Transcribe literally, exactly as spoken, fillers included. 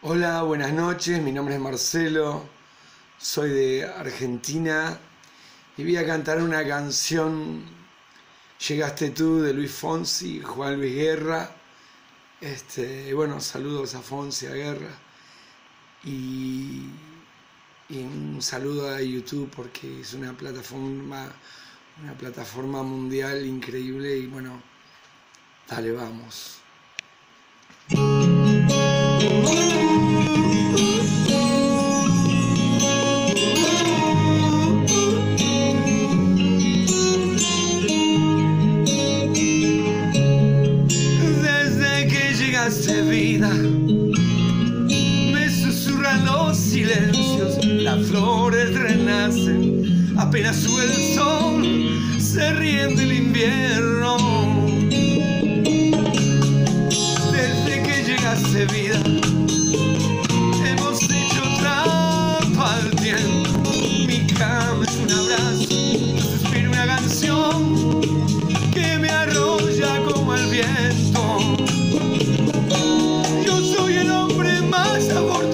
Hola, buenas noches, mi nombre es Marcelo, soy de Argentina y voy a cantar una canción, Llegaste tú, de Luis Fonsi, Juan Luis Guerra. Este, bueno, saludos a Fonsi, a Guerra, y, y un saludo a YouTube porque es una plataforma, una plataforma mundial increíble y bueno, dale, vamos. Vida, me susurran los silencios, las flores renacen, apenas sube el sol, se ríen del invierno. Desde que llegaste, vida, hemos hecho trampa al tiempo. Mi cama es un abrazo, un suspiro, una canción que me arrolla como el viento. Yo soy el hombre más afortunado